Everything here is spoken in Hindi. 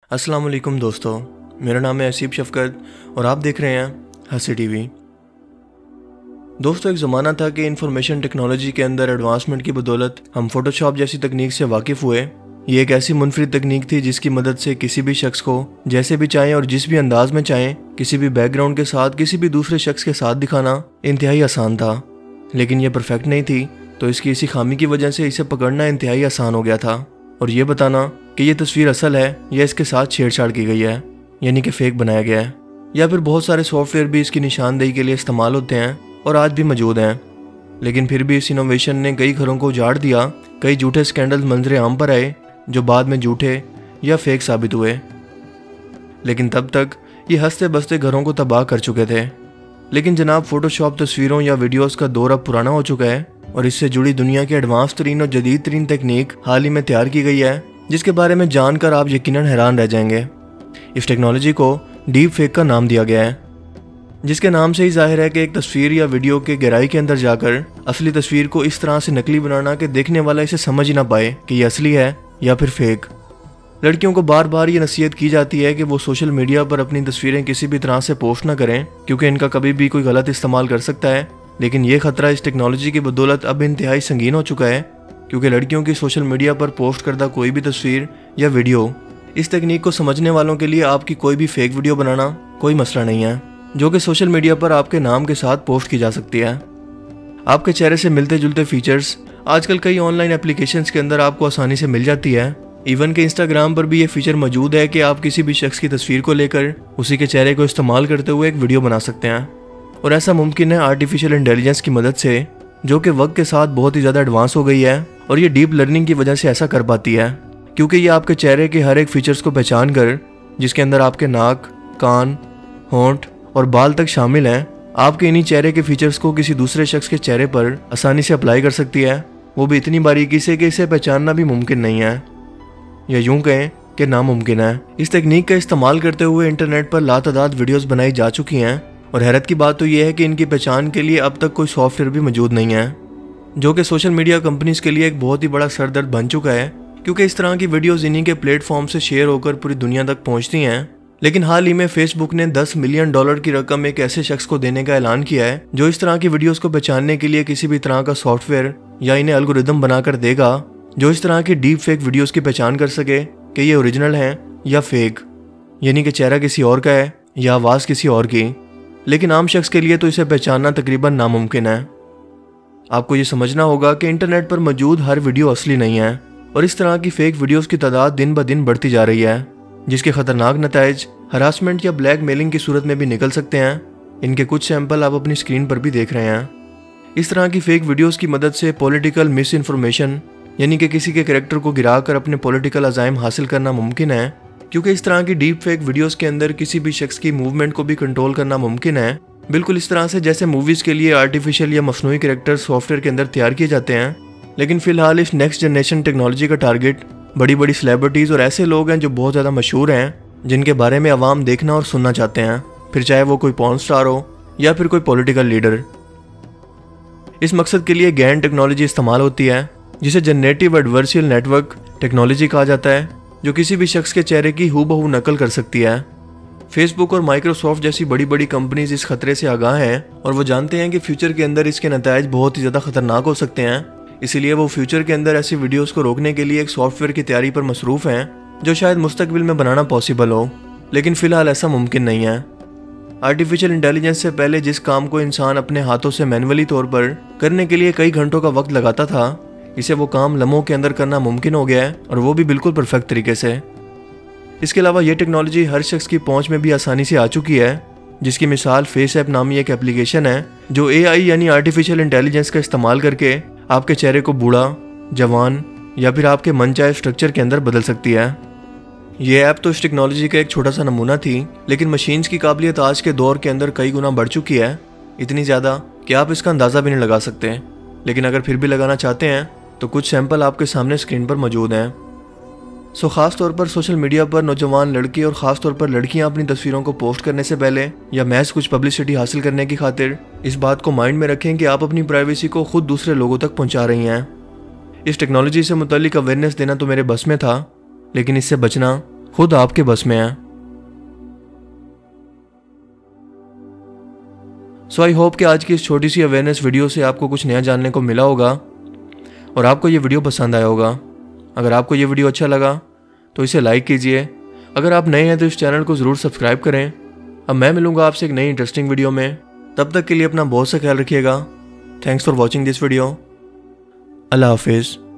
अस्सलाम वालेकुम दोस्तों, मेरा नाम है असीब शफकत और आप देख रहे हैं हंसी टीवी। दोस्तों, एक ज़माना था कि इंफॉर्मेशन टेक्नोलॉजी के अंदर एडवांसमेंट की बदौलत हम फोटोशॉप जैसी तकनीक से वाकिफ़ हुए। ये एक ऐसी मुनफरिद तकनीक थी जिसकी मदद से किसी भी शख्स को जैसे भी चाहें और जिस भी अंदाज में चाहें किसी भी बैकग्राउंड के साथ किसी भी दूसरे शख्स के साथ दिखाना इंतहाई आसान था। लेकिन ये परफेक्ट नहीं थी, तो इसकी इसी खामी की वजह से इसे पकड़ना इंतहाई आसान हो गया था और ये बताना कि ये तस्वीर असल है या इसके साथ छेड़छाड़ की गई है, यानी कि फेक बनाया गया है। या फिर बहुत सारे सॉफ्टवेयर भी इसकी निशानदेही के लिए इस्तेमाल होते हैं और आज भी मौजूद हैं। लेकिन फिर भी इस इनोवेशन ने कई घरों को उजाड़ दिया। कई झूठे स्कैंडल मंजरे आम पर आए जो बाद में झूठे या फेक साबित हुए। लेकिन तब तक ये हंसते बसते घरों को तबाह कर चुके थे। लेकिन जनाब, फोटोशॉप तस्वीरों या वीडियोस का दौर अब पुराना हो चुका है और इससे जुड़ी दुनिया की एडवांस तरीन और जदीद तरीन तकनीक हाल ही में तैयार की गई है, जिसके बारे में जानकर आप यकीनन हैरान रह जाएंगे। इस टेक्नोलॉजी को डीप फेक का नाम दिया गया है, जिसके नाम से ही जाहिर है कि एक तस्वीर या वीडियो के गहराई के अंदर जाकर असली तस्वीर को इस तरह से नकली बनाना कि देखने वाला इसे समझ ही ना पाए कि ये असली है या फिर फेक। लड़कियों को बार बार ये नसीहत की जाती है कि वो सोशल मीडिया पर अपनी तस्वीरें किसी भी तरह से पोस्ट ना करें, क्योंकि इनका कभी भी कोई गलत इस्तेमाल कर सकता है। लेकिन ये खतरा इस टेक्नोलॉजी की बदौलत अब इंतहाई संगीन हो चुका है, क्योंकि लड़कियों की सोशल मीडिया पर पोस्ट करदा कोई भी तस्वीर या वीडियो, इस तकनीक को समझने वालों के लिए आपकी कोई भी फेक वीडियो बनाना कोई मसला नहीं है, जो कि सोशल मीडिया पर आपके नाम के साथ पोस्ट की जा सकती है। आपके चेहरे से मिलते जुलते फीचर्स आजकल कई ऑनलाइन एप्लीकेशंस के अंदर आपको आसानी से मिल जाती है। इवन के इंस्टाग्राम पर भी ये फीचर मौजूद है कि आप किसी भी शख्स की तस्वीर को लेकर उसी के चेहरे को इस्तेमाल करते हुए एक वीडियो बना सकते हैं। और ऐसा मुमकिन है आर्टिफिशियल इंटेलिजेंस की मदद से, जो कि वक्त के साथ बहुत ही ज़्यादा एडवांस हो गई है और ये डीप लर्निंग की वजह से ऐसा कर पाती है, क्योंकि ये आपके चेहरे के हर एक फीचर्स को पहचान कर, जिसके अंदर आपके नाक, कान, होंठ और बाल तक शामिल हैं, आपके इन्हीं चेहरे के फीचर्स को किसी दूसरे शख्स के चेहरे पर आसानी से अप्लाई कर सकती है, वो भी इतनी बारीकी से कि इसे पहचानना भी मुमकिन नहीं है, या यूं कहें कि नामुमकिन है। इस तकनीक का इस्तेमाल करते हुए इंटरनेट पर लातादाद वीडियोस बनाई जा चुकी हैं और हैरत की बात तो यह है कि इनकी पहचान के लिए अब तक कोई सॉफ्टवेयर भी मौजूद नहीं है, जो कि सोशल मीडिया कंपनीज के लिए एक बहुत ही बड़ा सरदर्द बन चुका है, क्योंकि इस तरह की वीडियोस इन्हीं के प्लेटफॉर्म से शेयर होकर पूरी दुनिया तक पहुंचती हैं। लेकिन हाल ही में फेसबुक ने $10 मिलियन की रकम एक ऐसे शख्स को देने का ऐलान किया है जो इस तरह की वीडियोस को पहचानने के लिए किसी भी तरह का सॉफ्टवेयर या इन्हें एल्गोरिदम बनाकर देगा, जो इस तरह की डीप फेक वीडियोस की पहचान कर सके कि ये ओरिजिनल हैं या फेक, यानी कि चेहरा किसी और का है या आवाज़ किसी और की। लेकिन आम शख्स के लिए तो इसे पहचानना तकरीबन नामुमकिन है। आपको ये समझना होगा कि इंटरनेट पर मौजूद हर वीडियो असली नहीं है और इस तरह की फेक वीडियोस की तादाद दिन ब दिन बढ़ती जा रही है, जिसके खतरनाक नताइज हरासमेंट या ब्लैकमेलिंग की सूरत में भी निकल सकते हैं। इनके कुछ सैंपल आप अपनी स्क्रीन पर भी देख रहे हैं। इस तरह की फेक वीडियोस की मदद से पॉलिटिकल मिस इन्फॉर्मेशन, यानी कि किसी के कैरेक्टर को गिराकर अपने पॉलिटिकल अज़ाइम हासिल करना मुमकिन है, क्योंकि इस तरह की डीप फेक वीडियोस के अंदर किसी भी शख्स की मूवमेंट को भी कंट्रोल करना मुमकिन है, बिल्कुल इस तरह से जैसे मूवीज़ के लिए आर्टिफिशियल या मसनूई कैरेक्टर सॉफ्टवेयर के अंदर तैयार किए जाते हैं। लेकिन फिलहाल इस नेक्स्ट जनरेशन टेक्नोलॉजी का टारगेट बड़ी बड़ी सेलिब्रिटीज़ और ऐसे लोग हैं जो बहुत ज़्यादा मशहूर हैं, जिनके बारे में आवाम देखना और सुनना चाहते हैं, फिर चाहे वो कोई पॉर्न स्टार हो या फिर कोई पॉलिटिकल लीडर। इस मकसद के लिए गैन टेक्नोलॉजी इस्तेमाल होती है, जिसे जनरेटिव एडवर्सियल नेटवर्क टेक्नोलॉजी कहा जाता है, जो किसी भी शख्स के चेहरे की हूबहू नकल कर सकती है। फेसबुक और माइक्रोसॉफ्ट जैसी बड़ी बड़ी कंपनीज इस खतरे से आगाह हैं और वो जानते हैं कि फ्यूचर के अंदर इसके नताइज बहुत ही ज़्यादा खतरनाक हो सकते हैं। इसीलिए वो फ्यूचर के अंदर ऐसी वीडियोस को रोकने के लिए एक सॉफ्टवेयर की तैयारी पर मसरूफ़ हैं, जो शायद मुस्तकबिल में बनाना पॉसिबल हो, लेकिन फ़िलहाल ऐसा मुमकिन नहीं है। आर्टिफिशियल इंटेलिजेंस से पहले जिस काम को इंसान अपने हाथों से मैनुअली तौर पर करने के लिए कई घंटों का वक्त लगाता था, इसे वो काम लम्हों के अंदर करना मुमकिन हो गया है, और वो भी बिल्कुल परफेक्ट तरीके से। इसके अलावा ये टेक्नोलॉजी हर शख्स की पहुंच में भी आसानी से आ चुकी है, जिसकी मिसाल फेस ऐप नामी एक एप्लीकेशन है, जो AI यानी आर्टिफिशियल इंटेलिजेंस का इस्तेमाल करके आपके चेहरे को बूढ़ा, जवान या फिर आपके मनचाहे स्ट्रक्चर के अंदर बदल सकती है। ये ऐप तो इस टेक्नोलॉजी का एक छोटा सा नमूना थी, लेकिन मशीन्स की काबिलियत आज के दौर के अंदर कई गुना बढ़ चुकी है, इतनी ज़्यादा कि आप इसका अंदाज़ा भी नहीं लगा सकते। लेकिन अगर फिर भी लगाना चाहते हैं तो कुछ सैंपल आपके सामने स्क्रीन पर मौजूद हैं। ख़ास तौर पर सोशल मीडिया पर नौजवान लड़के और ख़ास तौर पर लड़कियां अपनी तस्वीरों को पोस्ट करने से पहले या महज कुछ पब्लिसिटी हासिल करने की खातिर इस बात को माइंड में रखें कि आप अपनी प्राइवेसी को खुद दूसरे लोगों तक पहुंचा रही हैं। इस टेक्नोलॉजी से मुतालिक अवेयरनेस देना तो मेरे बस में था, लेकिन इससे बचना खुद आपके बस में है। सो आई होप कि आज की इस छोटी सी अवेयरनेस वीडियो से आपको कुछ नया जानने को मिला होगा और आपको ये वीडियो पसंद आया होगा। अगर आपको ये वीडियो अच्छा लगा तो इसे लाइक कीजिए। अगर आप नए हैं तो इस चैनल को ज़रूर सब्सक्राइब करें। अब मैं मिलूंगा आपसे एक नई इंटरेस्टिंग वीडियो में। तब तक के लिए अपना बहुत सा ख्याल रखिएगा। Thanks for watching this video. अल्लाह हाफिज़।